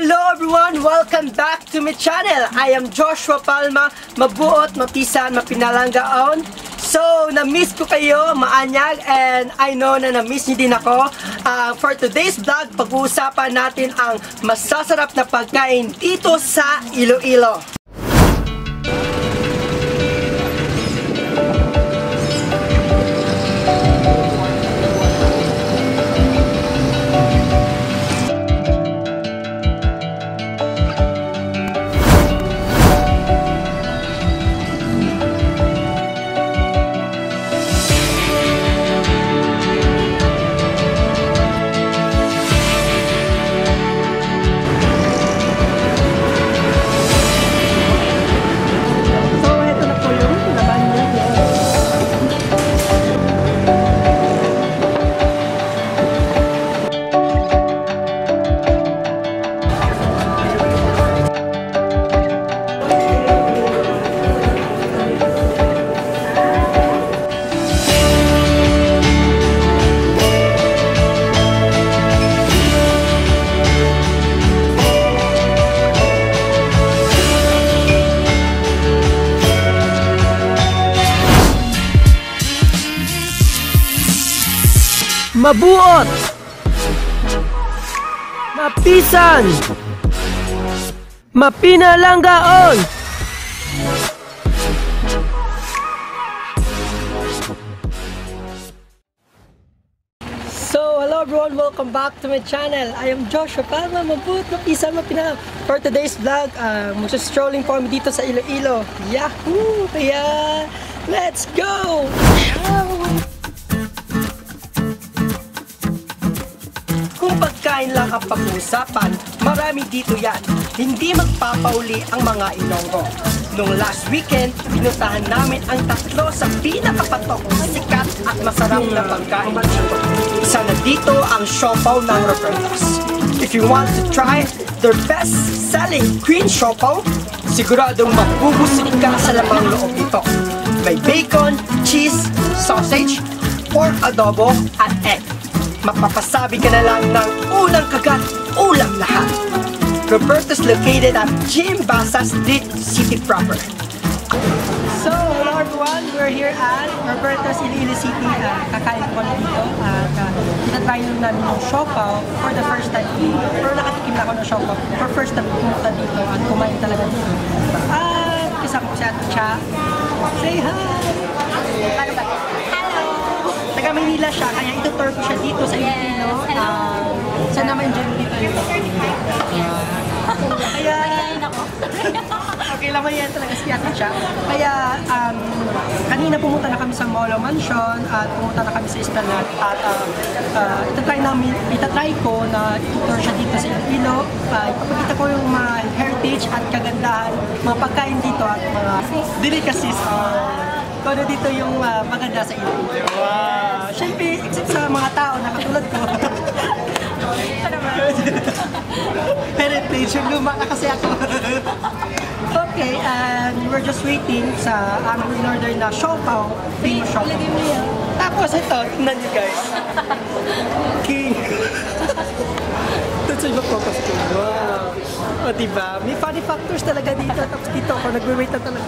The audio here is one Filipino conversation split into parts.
Hello everyone! Welcome back to my channel! I am Joshua Palma, mabuot, mapisan, mapinalanggaon. So, na-miss ko kayo, maanyag, and I know na na-miss niyo din ako. For today's vlog, pag-uusapan natin ang masasarap na pagkain dito sa Iloilo. Mabuot, mapisan, mapinalanggaon. So, hello everyone, welcome back to my channel. I am Joshua Palma, mabuot, mapisan, mapinalanggaon. For today's vlog, magsa-strolling po kami dito sa Iloilo. Yahoo! Kaya, let's go! Kung pagkain lang ang pag-uusapan, marami dito yan. Hindi magpapauli ang mga Ilonggo. Noong last weekend, pinuntahan namin ang tatlo sa pinakapatok, sikat at masarap na pagkain dito. Isa na dito ang siopaw ng Robertos. If you want to try their best-selling green siopaw, siguradong mabubusog ka sa lamang loob nito. May bacon, cheese, sausage, pork adobo at egg. Mapapasabi ka na lang ng unang kagat, ulam lahat. Robertos located at Jimbasa Street, City proper. So, hello everyone, we're here at Robertos, Iloilo City. Kakain ko kami dito at tinatry namin yung siopaw for the first time dito. Pero nakatikim na ako ng siopaw for first time pumunta dito at kumain talaga dito. Kasama ko si Ate Cha. Say hi! Taga Maynila siya, kaya itutur ko siya dito sa Iloilo. Sana ma-enjoy mo dito yung kaya, okay lang yan talaga si Ate siya. Kaya, kanina pumunta na kami sa Molo Mansion at pumunta na kami sa Esplanade at itatry ko na itutur siya dito sa Iloilo. Ipapakita ko yung mga heritage at kagandahan, mga pagkain dito at mga delicacies. Kung ano dito yung maganda sa Iloilo. Wow! Siyempre, except sa mga tao na katulad ko. Ito naman. Heritage, yung luma na kasi ako. Okay, and we're just waiting sa aming in-order na siopaw. Famous siopaw. Tapos ito, tingnan nyo guys. King. Ito sa ibang focus ko. Wow! O diba? May funny factors talaga dito. Tapos dito ako, nagwe-wait na talaga.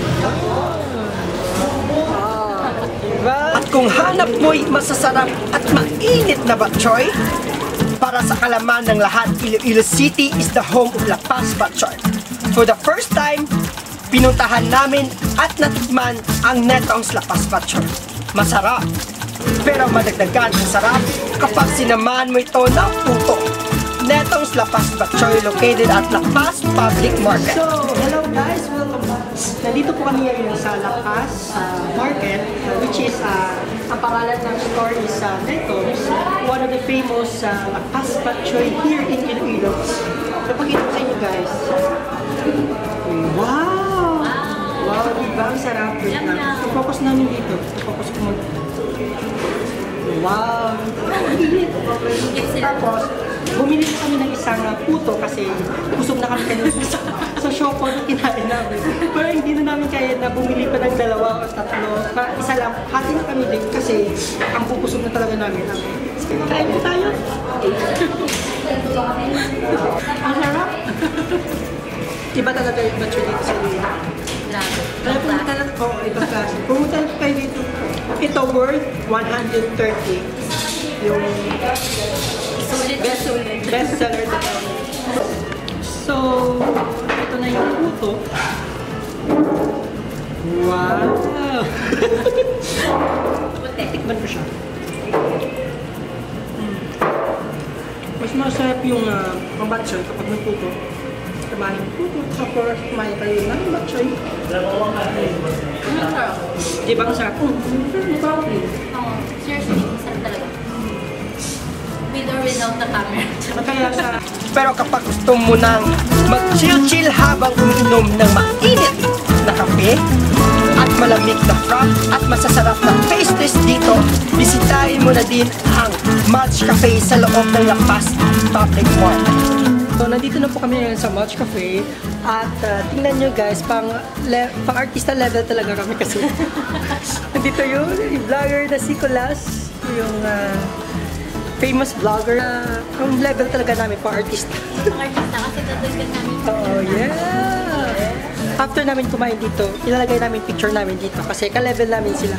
At kung hanap mo'y masasarap at mainit na batchoy, para sa kalaman ng lahat, Iloilo City is the home of Lapas Batchoy. For the first time, pinuntahan namin at natikman ang Netongs Lapas Batchoy. Masarap, pero madagdagan ang sarap kapag sinamahan mo ito ng puto. Netongs Lapas Batchoy located at Lapas Public Market. So, hello guys, welcome back. Nandito po kami ngayon sa Lapas Market, which is ang pangalan ng store is Netongs, one of the famous Lapas Batchoy here in Iloilo. Napakita ko sa inyo guys. Wow! Wow, diba? Ang sarap. Focus namin dito. Focus ko mo. Wow! Tapos, bumili kami ng isang puto kasi busog na kami kanina sa siopaw na kinain namin. Pero hindi na namin kaya na bumili pa ng dalawa o tatlo. Isa lang, hati na kami din kasi ang pupusog na talaga namin. Kain po tayo! Ang sarap! worth 130. Yung best seller na namin. So, ito na yung puto. Wow! Tikman ko siya. Mas masarap yung pambatsoy kapag may puto. Kumain yung puto, tapos kumain kayo ng batsoy. Di ba ang sarap? Seriously, sarap talaga. With or without the camera. Pero kapag gusto mo nang mag-chill-chill habang umiinom ng mainit na kape at malamig na frap at masasarap na pastries dito, bisitahin mo na din ang Madge Cafe sa loob ng Lapas Public Park. So, nandito na po kami ngayon sa Madge Cafe at tingnan nyo guys, pang artista level talaga kami kasi nandito yung vlogger na si Colas, yung famous vlogger. Ang level talaga namin pang artista. Artista kasi dadagdag namin. Oh yeah! After namin kumain dito, ilalagay namin picture namin dito kasi ka-level namin sila.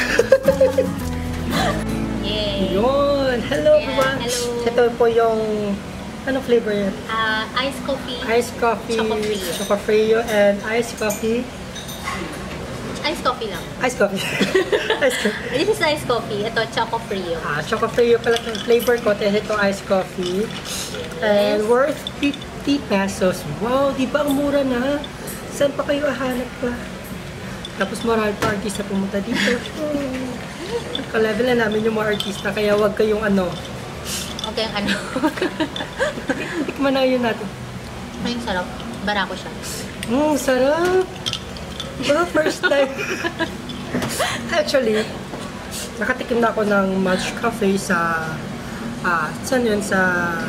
Yay! Yun! Hello Yeah, everyone! hello. Ito po yung anong flavor yan? Iced coffee. Iced coffee, Choco Frio. Choco Frio, and iced coffee. Iced coffee lang. Iced coffee. Iced coffee. This is iced coffee. Ito, Choco Frio. Choco Frio pala yung flavor ko. Ito iced coffee. And worth 50 pesos. Wow, di ba ang mura na? Saan pa kayo ahanap pa? Tapos marami pa artista pumunta dito. Ka-level na namin yung mga artista, kaya wag kayong ano. Okay, ano? Tikman na yun natin. Ayun, sarap. Barako siya. Sarap! Well, first time. Actually, nakatikim na ako ng Madge Cafe sa saan yun? Saan?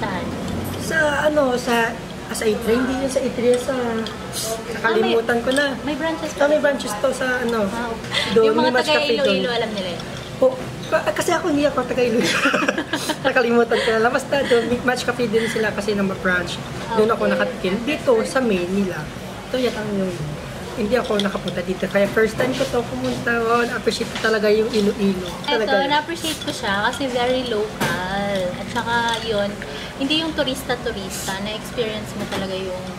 Sa Itria, hindi yun sa Itria, nakalimutan ko na. May branches May branches to sa ano. Doon, yung mga taga ILOILO, alam nila yun. Kasi ako hindi ako taga ILOILO. Nakalimutan ko na. Basta doon, Madge Cafe din sila kasi ng branch. Doon ako nakatikim. Dito, sa Manila. Ito yata yung hindi ako nakapunta dito. Kaya first time ko to pumunta. Na-appreciate ko talaga yung Iloilo. Ito, na-appreciate ko siya kasi very local. At saka yun, hindi yung turista-turista. Na-experience mo talaga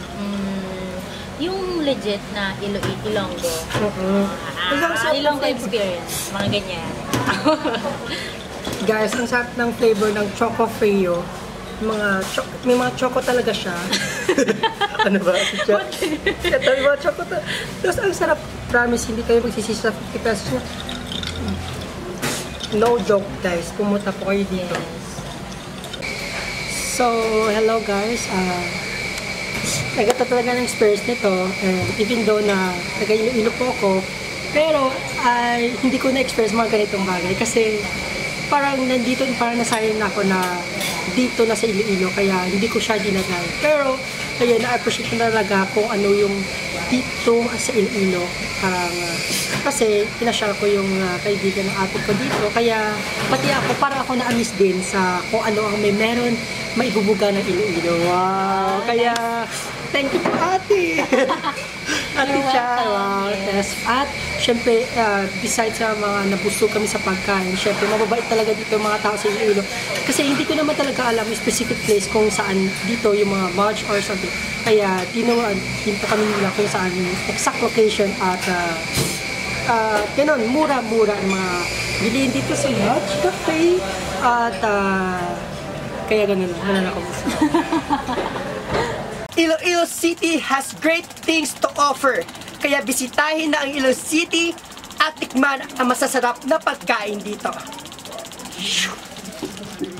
yung legit na Ilonggo. Ilonggo experience. Mga ganyan. Guys, ang sarap ng flavor ng Choco Frio. May mga choco talaga siya. Ano ba? Ito yung mga choco talaga. Tapos ang sarap, promise, hindi kayo magsisisi sa 50 pesos niya. No joke guys, pumunta po kayo dito. So, hello guys. Nagata talaga ng experience nito. And even though na taga-Iloilo po ako, pero hindi ko na-experience mga ganitong bagay kasi parang nandito, parang nasayang na ako na dito na sa Iloilo, kaya hindi ko siya dinagay. Pero, kaya na-appreciate ko talaga kung ano yung dito sa Iloilo. Kasi pinasyal ko yung kaibigan ng ate ko dito, kaya pati ako, para ako na-amiss din sa kung ano ang meron maibubuga ng Iloilo. Wow! Kaya, thank you po ate! Ate siya, wow! Yes. At, syempre, besides sa mga nabusog kami sa pagkain, syempre, mababait talaga dito yung mga tao sa Iloilo. Kasi hindi ko naman talaga alam yung specific place kung saan dito yung mga Madge or something. Kaya, tinto kami nila kung saan exact location at ganun, mura-mura ang mga bilihin dito sa Madge Cafe. At, kaya ganun lang ako. Iloilo City has great things to offer. Kaya bisitahin na ang Iloilo City at tikman ang masasarap na pagkain dito.